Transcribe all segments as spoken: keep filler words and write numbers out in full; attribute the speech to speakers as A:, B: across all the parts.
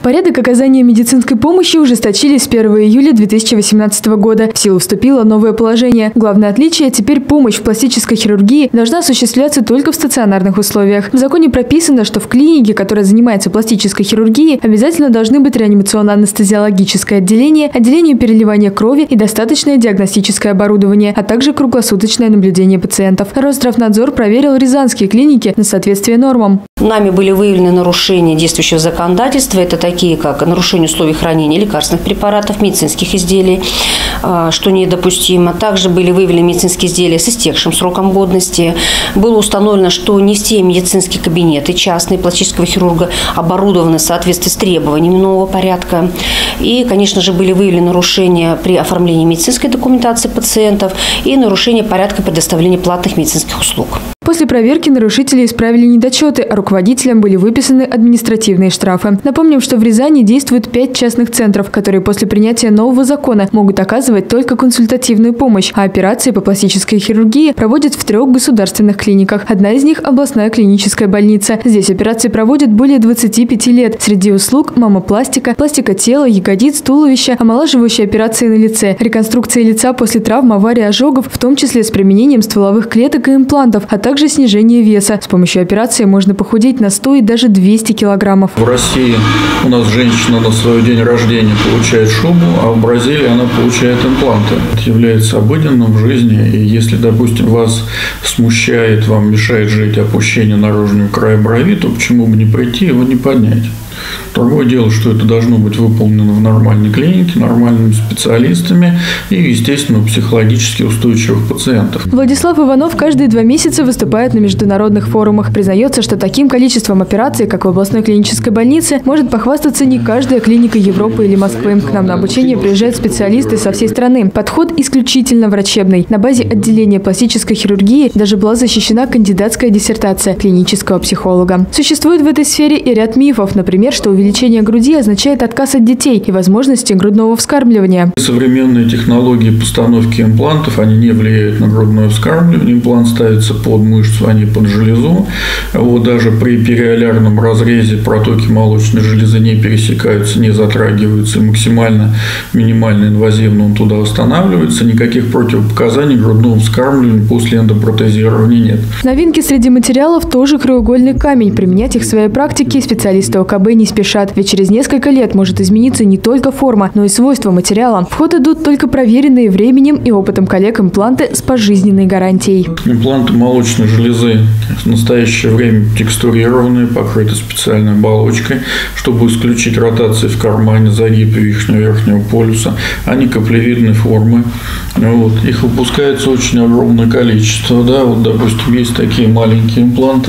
A: Порядок оказания медицинской помощи ужесточили с первого июля две тысячи восемнадцатого года. В силу вступило новое положение. Главное отличие – теперь помощь в пластической хирургии должна осуществляться только в стационарных условиях. В законе прописано, что в клинике, которая занимается пластической хирургией, обязательно должны быть реанимационно-анестезиологическое отделение, отделение переливания крови и достаточное диагностическое оборудование, а также круглосуточное наблюдение пациентов. Росздравнадзор проверил рязанские клиники на соответствие нормам.
B: Нами были выявлены нарушения действующего законодательства. Это такие, как нарушение условий хранения лекарственных препаратов, медицинских изделий, что недопустимо. Также были выявлены медицинские изделия с истекшим сроком годности. Было установлено, что не все медицинские кабинеты частные пластического хирурга оборудованы в соответствии с требованиями нового порядка. И, конечно же, были выявлены нарушения при оформлении медицинской документации пациентов и нарушения порядка предоставления платных медицинских услуг.
A: После проверки нарушители исправили недочеты, а руководителям были выписаны административные штрафы. Напомним, что в Рязани действует пять частных центров, которые после принятия нового закона могут оказывать только консультативную помощь, а операции по пластической хирургии проводят в трех государственных клиниках. Одна из них – областная клиническая больница. Здесь операции проводят более двадцати пяти лет. Среди услуг – мамопластика, пластика тела, ягодиц, туловища, омолаживающие операции на лице, реконструкция лица после травм, аварий, ожогов, в том числе с применением стволовых клеток и имплантов, а также снижение веса. С помощью операции можно похудеть на сто и даже двести килограммов.
C: В России у нас женщина на свой день рождения получает шубу, а в Бразилии она получает импланты. Это является обыденным в жизни. И если, допустим, вас смущает, вам мешает жить опущение наружного края брови, то почему бы не прийти, его не поднять? Другое дело, что это должно быть выполнено в нормальной клинике, нормальными специалистами и, естественно, у психологически устойчивых пациентов.
A: Владислав Иванов каждые два месяца выступает на международных форумах. Признается, что таким количеством операций, как в областной клинической больнице, может похвастаться не каждая клиника Европы или Москвы. К нам на обучение приезжают специалисты со всей страны. Подход исключительно врачебный. На базе отделения пластической хирургии даже была защищена кандидатская диссертация клинического психолога. Существует в этой сфере и ряд мифов, например, что увеличение груди означает отказ от детей и возможности грудного вскармливания.
C: Современные технологии постановки имплантов, они не влияют на грудное вскармливание. Имплант ставится под мышцу, а не под железу. Вот даже при периолярном разрезе протоки молочной железы не пересекаются, не затрагиваются. И максимально минимально инвазивно он туда останавливается. Никаких противопоказаний грудного вскармливания после эндопротезирования нет.
A: Новинки среди материалов тоже краеугольный камень. Применять их в своей практике специалисты ОКБ не спешат, ведь через несколько лет может измениться не только форма, но и свойства материала. В ход идут только проверенные временем и опытом коллег импланты с пожизненной гарантией.
C: Импланты молочной железы в настоящее время текстурированные, покрыты специальной оболочкой, чтобы исключить ротации в кармане, загиб верхнего верхнего полюса. Они каплевидной формы. Вот. Их выпускается очень огромное количество. Да? Вот, допустим, есть такие маленькие импланты.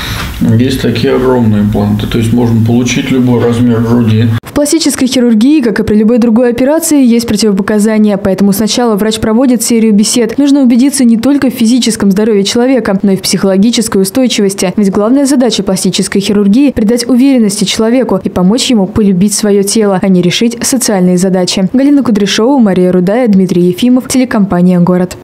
C: Есть такие огромные импланты, то есть можно получить любой размер груди.
A: В пластической хирургии, как и при любой другой операции, есть противопоказания, поэтому сначала врач проводит серию бесед. Нужно убедиться не только в физическом здоровье человека, но и в психологической устойчивости. Ведь главная задача пластической хирургии – придать уверенности человеку и помочь ему полюбить свое тело, а не решить социальные задачи. Галина Кудряшова, Мария Рудая, Дмитрий Ефимов, телекомпания «Город».